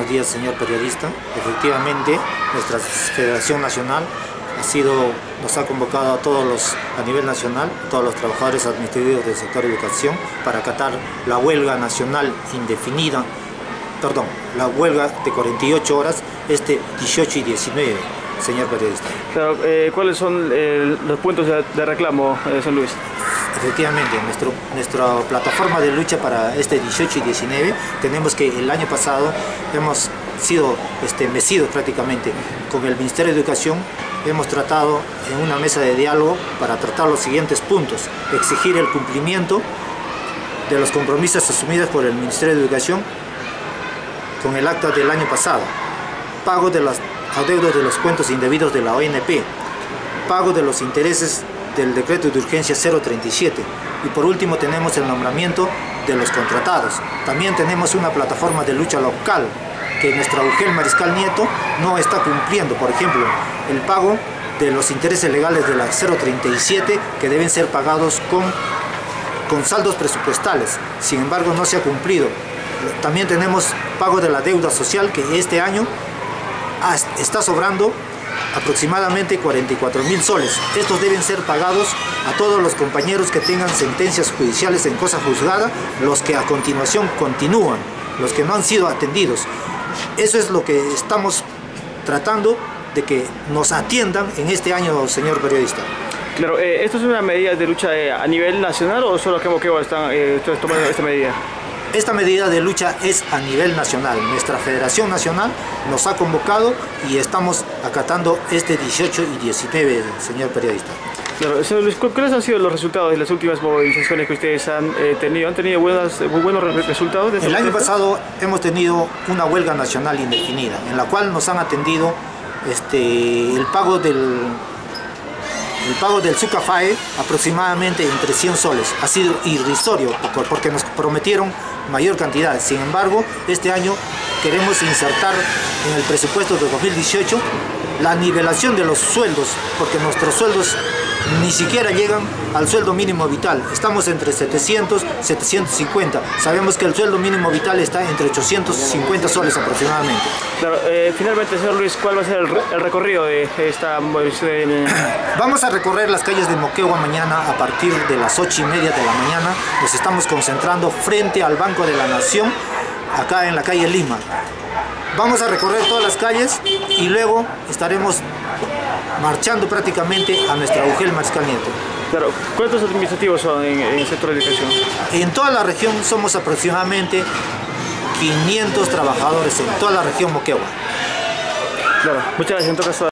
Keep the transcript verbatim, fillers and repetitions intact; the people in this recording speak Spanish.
buenos días, señor periodista. Efectivamente, nuestra Federación Nacional ha sido, nos ha convocado a todos los, a nivel nacional, todos los trabajadores administrativos del sector de educación para acatar la huelga nacional indefinida, perdón, la huelga de cuarenta y ocho horas, este dieciocho y diecinueve, señor periodista. Claro, eh, ¿cuáles son eh, los puntos de, de reclamo, eh, San Luis? Efectivamente, nuestro, nuestra plataforma de lucha para este dieciocho y diecinueve, tenemos que el año pasado hemos sido este, mecidos prácticamente con el Ministerio de Educación. Hemos tratado en una mesa de diálogo para tratar los siguientes puntos: exigir el cumplimiento de los compromisos asumidos por el Ministerio de Educación con el acta del año pasado, pago de los adeudos de los cuentos indebidos de la O N P, pago de los intereses del decreto de urgencia cero treinta y siete, y por último tenemos el nombramiento de los contratados. También tenemos una plataforma de lucha local que nuestra Ugel Mariscal Nieto no está cumpliendo. Por ejemplo, el pago de los intereses legales de la cero treinta y siete, que deben ser pagados con, con saldos presupuestales, sin embargo no se ha cumplido. También tenemos pago de la deuda social, que este año está sobrando aproximadamente cuarenta y cuatro mil soles. Estos deben ser pagados a todos los compañeros que tengan sentencias judiciales en cosa juzgada, los que a continuación continúan, los que no han sido atendidos. Eso es lo que estamos tratando de que nos atiendan en este año, señor periodista. Claro, eh, ¿esto es una medida de lucha eh, a nivel nacional o solo que Moquegua están eh, tomando esta medida? Esta medida de lucha es a nivel nacional. Nuestra Federación Nacional nos ha convocado y estamos acatando este dieciocho y diecinueve, señor periodista. Claro, señor Luis, ¿cuáles han sido los resultados de las últimas movilizaciones que ustedes han eh, tenido? ¿Han tenido buenas, muy buenos resultados? De El año pasado hemos tenido una huelga nacional indefinida, en la cual nos han atendido este, el pago del... El pago del Sucafae aproximadamente entre cien soles. Ha sido irrisorio porque nos prometieron mayor cantidad. Sin embargo, este año queremos insertar en el presupuesto de dos mil dieciocho la nivelación de los sueldos, porque nuestros sueldos ni siquiera llegan al sueldo mínimo vital. Estamos entre setecientos, setecientos cincuenta. Sabemos que el sueldo mínimo vital está entre ochocientos cincuenta soles aproximadamente. Claro, eh, finalmente, señor Luis, ¿cuál va a ser el, el recorrido de esta movilización? Vamos a recorrer las calles de Moquegua mañana a partir de las ocho y media de la mañana. Nos estamos concentrando frente al Banco de la Nación, acá en la calle Lima. Vamos a recorrer todas las calles y luego estaremos marchando prácticamente a nuestra Ugel Mariscal Nieto. Claro, ¿cuántos administrativos son en, en el sector de educación? En toda la región somos aproximadamente quinientos trabajadores, en toda la región Moquegua. Claro, muchas gracias.